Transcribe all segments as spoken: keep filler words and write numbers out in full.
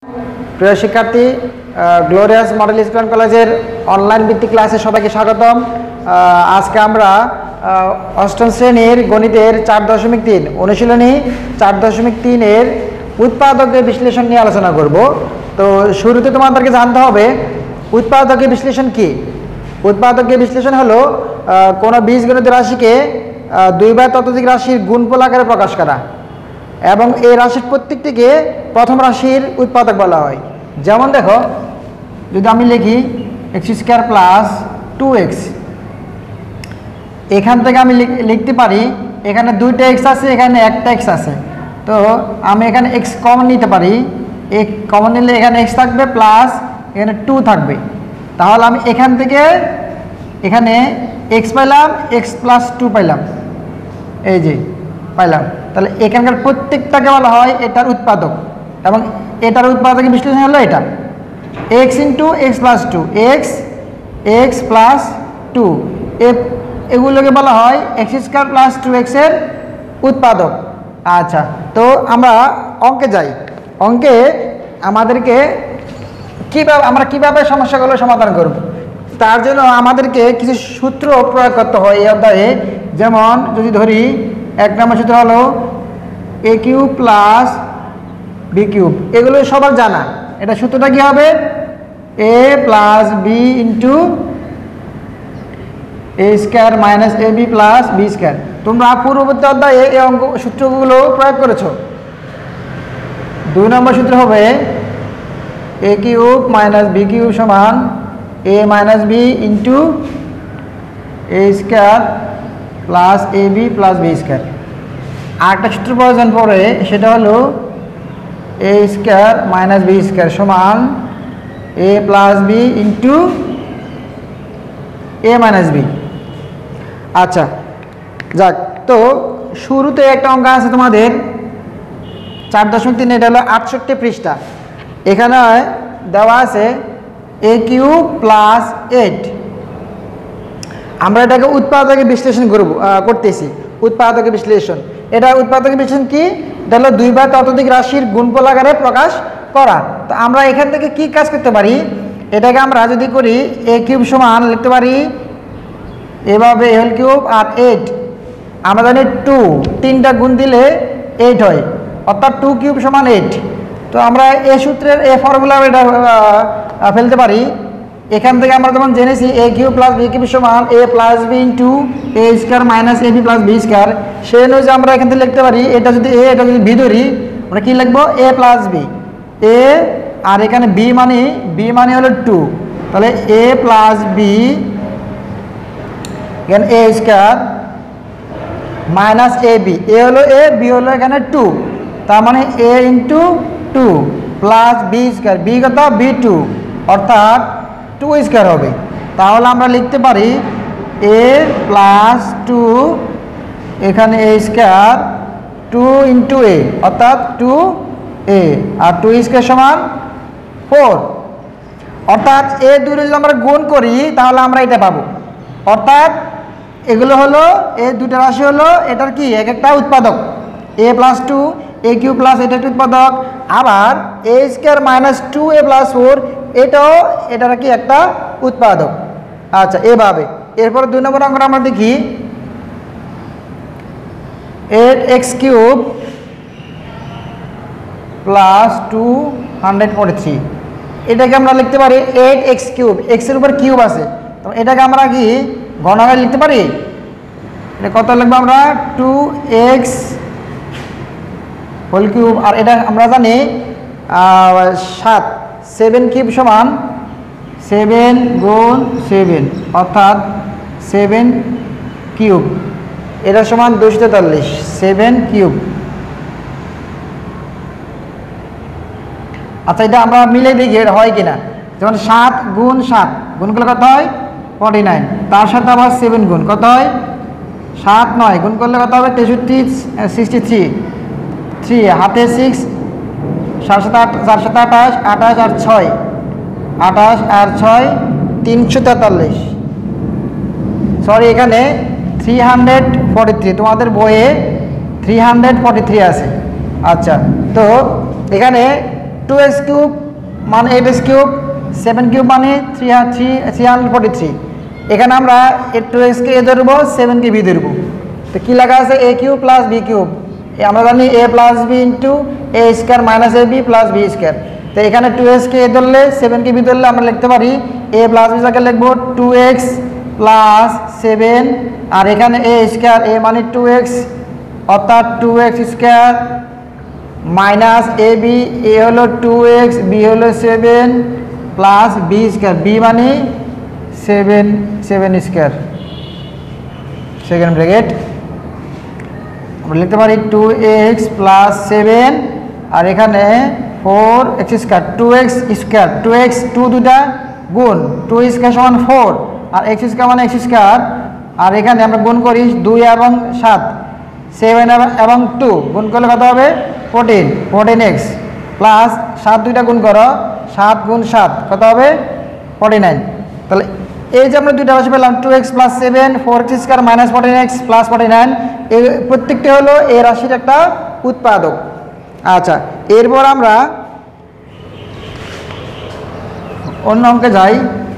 প্রিয় শিক্ষার্থী, glorious model school কলেজের অনলাইন ভিত্তিক ক্লাসে সবাইকে স্বাগতম। আজকে আমরা অষ্টম শ্রেণীর গণিতের চার দশমিক তিন অনুশীলনী চার দশমিক তিনের উৎপাদকের বিশ্লেষণ নিয়ে আলোচনা করব। তো শুরুতে তোমাদেরকে জানতে হবে উৎপাদকের বিশ্লেষণ কি। উৎপাদকের বিশ্লেষণ হলো কোনো বীজগণিত রাশিকে দুই বা ততোধিক রাশির গুণফল আকারে প্রকাশ করা এবং এই রাশির প্রত্যেকটিকে প্রথম রাশির উৎপাদক বলা হয়। যেমন দেখো, যদি আমি লিখি x square plus two x, এখান থেকে আমি লিখতে পারি এখানে দুইটা এক্স আছে, এখানে একটা এক্স আছে। তো আমি এখানে এক্স কমন নিতে পারি, এক কমন নিলে এখানে এক্স থাকবে প্লাস এখানে টু থাকবে। তাহলে আমি এখান থেকে এখানে এক্স পাইলাম, এক্স প্লাস টু পাইলাম, এই যে পাইলাম। তাহলে এখানকার প্রত্যেকটাকে বলা হয় এটার উৎপাদক এবং এটার উৎপাদকের বিশ্লেষণ হলো এটা x into x plus two, x x plus two, এগুলোকে বলা হয় এক্স স্কোয়ার প্লাস টু এক্সের উৎপাদক। আচ্ছা, তো আমরা অঙ্কে যাই। অঙ্কে আমাদেরকে কীভাবে আমরা কীভাবে সমস্যাগুলো সমাধান করব, তার জন্য আমাদেরকে কিছু সূত্র প্রয়োগ করতে হয় এই অধ্যায়ে। যেমন যদি ধরি এক নম্বর সূত্র হলো a cube plus b cube, এগুলো সবার জানা। এটা সূত্রটা কী হবে? A plus b into a square minus a b plus b square. তোমরা পূর্ববর্তী অধ্যায়ে এই অঙ্ক সূত্রগুলো প্রয়োগ করেছো। দুই নম্বর সূত্র হবে a cube minus b cube সমান a minus b into a square plus a b plus b square. আরেকটা সূত্র প্রয়োজন পড়ে, সেটা হলো a square minus b square সমান a plus b into a minus b. আচ্ছা যাক, তো শুরুতে একটা অঙ্ক আছে তোমাদের চার দশমিক তিন, এটা হলো আটষট্টি পৃষ্ঠা। এখানে দেওয়া আছে এ কিউব প্লাস এইট। আমরা এটাকে উৎপাদকের বিশ্লেষণ করব করতেছি উৎপাদকের বিশ্লেষণ। এটা উৎপাদকের বিশ্লেষণ কি? এটা হলো দুই বা ততোধিক রাশির গুণফল আকারে প্রকাশ করা। তো আমরা এখান থেকে কি কাজ করতে পারি? এটাকে আমরা যদি করি এ কিউব সমান লিখতে পারি এভাবে এল কিউব আর এইট। আমরা জানি টু, তিনটা গুণ দিলে এইট হয়, অর্থাৎ টু কিউব সমান এইট। তো আমরা এ সূত্রের এ ফর্মুলা এটা ফেলতে পারি। এখান থেকে আমরা যেমন জেনেছি a cube plus b cube সমান a plus b into a square minus a b plus b square. সেই অনুযায়ী আমরা এখান থেকে লিখতে পারি এটা যদি এ, এটা যদি বি ধরি, আমরা কী লিখবো? এ প্লাস বি, এ আর এখানে বি মানে বি মানে হলো টু, তাহলে এ প্লাস বি এখানে a square minus a b, a হলো এ, বি হলো এখানে টু, তার মানে a into two plus b square, b কত? বি টু, অর্থাৎ টু স্কোয়ার হবে। তাহলে আমরা লিখতে পারি এ প্লাস টু এখানে a square two into a, অর্থাৎ টু এ, আর টু স্কোয়ার সমান ফোর। অর্থাৎ এ দুটো যদি আমরা গুণ করি তাহলে আমরা এটা পাবো। অর্থাৎ এগুলো হলো এ দুটো রাশি হলো এটার কি এক একটা উৎপাদক। A plus two a cube plus এটা একটা উৎপাদক, আবার a square minus two a plus four এটাও এটার কি একটা উৎপাদক। আচ্ছা, এভাবে। এরপর দুই নম্বর অঙ্কটা আমরা দেখি eight x cube plus two hundred forty three. এটাকে আমরা লিখতে পারি এইট এক্স কিউব, এক্সের উপর কিউব আছে, তো এটাকে আমরা কি ঘনাকারে লিখতে পারি? এটা কত লিখবো আমরা? Two x whole cube. আর এটা আমরা জানি সাত, সেভেন কিউব সমান সেভেন গুণ সেভেন, অর্থাৎ সেভেন কিউব, এটা সমান দুশো তেতাল্লিশ, সেভেন কিউব। আচ্ছা, এটা আমরা মিলে দেখি এটা হয় কিনা। যেমন সাত গুণ সাত গুণ করলে কত হয়? Forty nine. তার সাথে আবার সেভেন গুণ কত হয়? সাত নয় গুণ করলে কত হবে? তেষট্টি, সিক্সটি থ্রি, থ্রি হাতে সিক্স, সাত সাত আট, চার সাত আঠাশ, আঠাশ আর ছয়, আঠাশ আর ছয় তিনশো তেতাল্লিশ। সরি, এখানে থ্রি হান্ড্রেড ফর্টি থ্রি, তোমাদের বইয়ে থ্রি হান্ড্রেড ফর্টি থ্রি আছে। আচ্ছা, তো এখানে টু এক্স কিউব মানে eight x cube, seven cube মানে three three three hundred forty three. এখানে আমরা টু এক্সকে এ ধরবো, সেভেনকে বি ধরবো। তো কী লেখা আছে? A cube plus b cube. আমরা জানি a plus b into a square minus a b plus b square. তো এখানে টু এক্সকে এ ধরলে, সেভেনকে বি ধরলে আমরা লিখতে পারি এ প্লাস বি স্কোয়ার লিখবো টু এক্স প্লাস সেভেন, আর এখানে এ স্কোয়ার, এ মানে টু এক্স অর্থাৎ two x square minus a b, a হলো টু এক্স, বি হলো seven plus b square, b মানে seven seven square second bracket. আমরা লিখতে পারি টু এক্স প্লাস সেভেন, আর এখানে four x square, two x square, two x two দুটা গুণ, টু স্কোয়ার সমান ফোর, আর এক্স স্কোয়ার মানে এক্স স্কোয়ার, আর এখানে আমরা গুণ করি দুই এবং সাত, সেভেন এবং টু গুণ করলে কত হবে? ফোরটিন, ফোরটিন এক্স প্লাস সাত দুইটা গুণ করো, সাত গুণ সাত কত হবে? Forty nine. তাহলে এই যে আমরা দুইটা রাশি পেলাম, two x plus seven, four x square minus fourteen x plus forty nine, এই প্রত্যেকটি হলো এই রাশির একটা উৎপাদক। আচ্ছা, এরপর আমরা অন্য অঙ্কে যাই।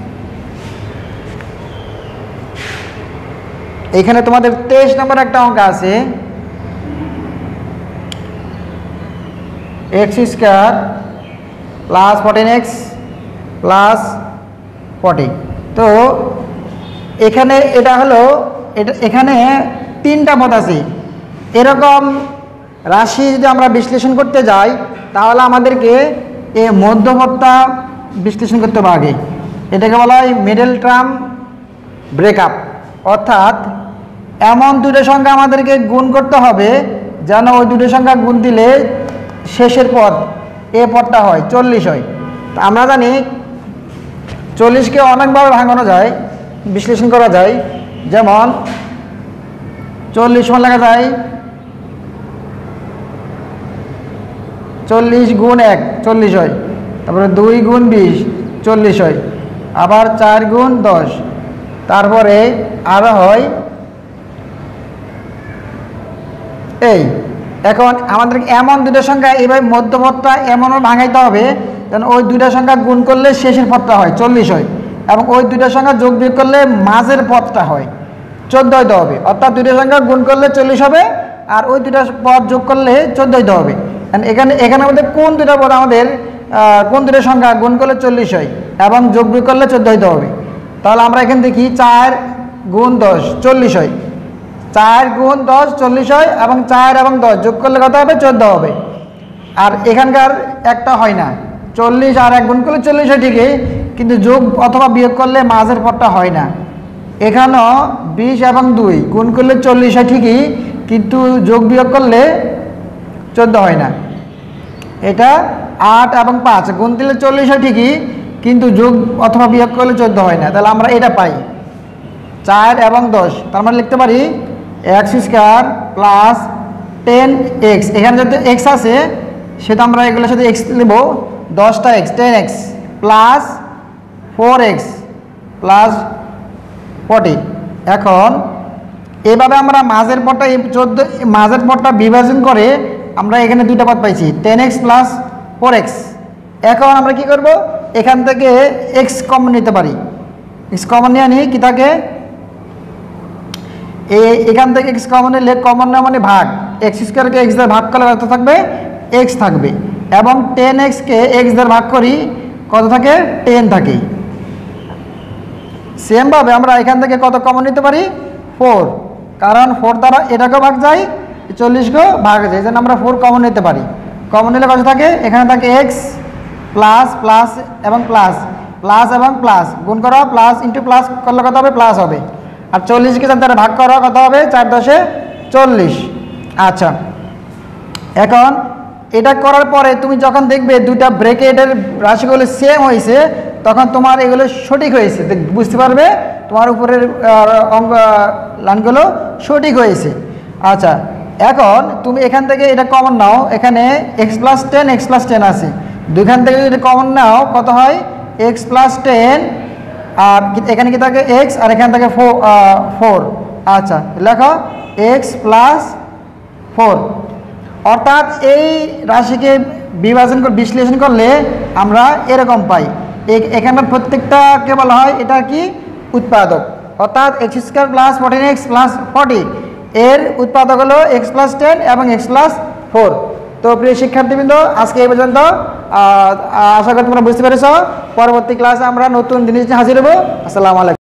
এখানে তোমাদের তেইশ নম্বর একটা অঙ্ক আছে, x square plus fourteen x plus forty. তো এখানে এটা হলো, এটা এখানে তিনটা পদ আছে। এরকম রাশি যদি আমরা বিশ্লেষণ করতে যাই তাহলে আমাদেরকে এই মধ্যপদটা বিশ্লেষণ করতে হবে আগে। এটাকে বলা হয় মিডল টার্ম ব্রেকআপ, অর্থাৎ এমন দুটো সংখ্যা আমাদেরকে গুণ করতে হবে যেন ওই দুটো সংখ্যা গুণ দিলে শেষের পদ এ পদটা হয় চল্লিশ হয়। তা আমরা জানি চল্লিশকে অনেকভাবে ভাঙানো যায়, বিশ্লেষণ করা যায়। যেমন চল্লিশ সমান লেখা যায় চল্লিশ গুণ এক চল্লিশ হয়, তারপরে দুই গুণ বিশ চল্লিশ হয়, আবার চার গুণ দশ, তারপরে আরও হয় এই। এখন আমাদের এমন দুটো সংখ্যা এইভাবে মধ্যপদটা এমনও ভাঙাইতে হবে যেন ওই দুইটা সংখ্যা গুণ করলে শেষের পদটা হয় চল্লিশ হয়, এবং ওই দুইটা সংখ্যা যোগ বিয়োগ করলে মাঝের পদটা হয় চোদ্দ হইতে হবে। অর্থাৎ দুইটা সংখ্যা গুণ করলে চল্লিশ হবে, আর ওই দুইটা পদ যোগ করলে চোদ্দ হইতে হবে। এখানে এখানে আমাদের কোন দুইটা পদ আমাদের কোন দুইটা সংখ্যা গুণ করলে চল্লিশ হয় এবং যোগ বিয়োগ করলে চোদ্দ হইতে হবে? তাহলে আমরা এখানে দেখি চার গুণ দশ চল্লিশ হয়, চার গুণ দশ চল্লিশ হয়, এবং চার এবং দশ যোগ করলে কত হবে? চোদ্দ হবে। আর এখানকার একটা হয় না, চল্লিশ আর এক গুণ করলে চল্লিশ হয় ঠিকই, কিন্তু যোগ অথবা বিয়োগ করলে মাঝের পদটা হয় না। এখানেও বিশ এবং দুই গুণ করলে চল্লিশ হয় ঠিকই, কিন্তু যোগ বিয়োগ করলে চোদ্দ হয় না। এটা আট এবং পাঁচ গুণ দিলে চল্লিশ হয় ঠিকই, কিন্তু যোগ অথবা বিয়োগ করলে চোদ্দ হয় না। তাহলে আমরা এটা পাই চার এবং দশ। তার মানে লিখতে পারি x square plus ten x, এখানে যদি এক্স আছে সেটা আমরা এগুলোর সাথে এক্স নেব, দশটা x ten x plus four x plus forty. এখন এভাবে আমরা মাঝের পদটা এই চোদ্দো মাঝের পদটা বিভাজন করে আমরা এখানে দুইটা পদ পাইছি ten x plus four x. এখন আমরা কি করব? এখান থেকে এক্স কমন নিতে পারি, এক্স কমন নিয়ে নিই কি থাকে এখান থেকে এক্স কমন নিলে, কমন নেওয়া মানে ভাগ, এক্স স্কোয়ারকে এক্স দ্বারা ভাগ করলে কত থাকবে? এক্স থাকবে। এবং টেন এক্সকে এক্স দ্বারা ভাগ করি কত থাকে? টেন থাকে। সেমভাবে আমরা এখান থেকে কত কমন নিতে পারি? ফোর, কারণ ফোর দ্বারা এটাকেও ভাগ যায়, চল্লিশকেও ভাগ যায়, এই জন্য আমরা ফোর কমন নিতে পারি। কমন নিলে কত থাকে? এখানে থাকে এক্স প্লাস প্লাস এবং প্লাস, প্লাস এবং প্লাস গুণ করা, প্লাস ইন্টু প্লাস করলে কত হবে? প্লাস হবে। আর চল্লিশকে চার দ্বারা ভাগ করা কত হবে? চার দশে চল্লিশ। আচ্ছা, এখন এটা করার পরে তুমি যখন দেখবে দুইটা ব্র্যাকেটের রাশিগুলো সেম হয়েছে, তখন তোমার এগুলো সঠিক হয়েছে, বুঝতে পারবে তোমার উপরের অঙ্ক লাইনগুলো সঠিক হয়েছে। আচ্ছা, এখন তুমি এখান থেকে এটা কমন নাও, এখানে x plus ten x plus ten আছে, দুইখান থেকে যদি কমন নাও কত হয়? এক্স প্লাস টেন, আর এখানে কি থাকে? এক্স, আর এখানে থাকে ফোর ফোর। আচ্ছা, লেখো এক্স প্লাস ফোর, অর্থাৎ এই রাশিকে বিভাজন করে বিশ্লেষণ করলে আমরা এরকম পাই। এখানকার প্রত্যেকটাকে বলা হয় এটা কি উৎপাদক, অর্থাৎ x square plus fourteen x plus forty এর উৎপাদক হলো এক্স প্লাস টেন এবং এক্স প্লাস ফোর। তো প্রিয় শিক্ষার্থীবৃন্দ, আজকে এই পর্যন্ত। আশা করি তোমরা বুঝতে পেরেছ। পরবর্তী ক্লাসে আমরা নতুন জিনিস নিয়ে হাজির হবো। আসসালামু আলাইকুম।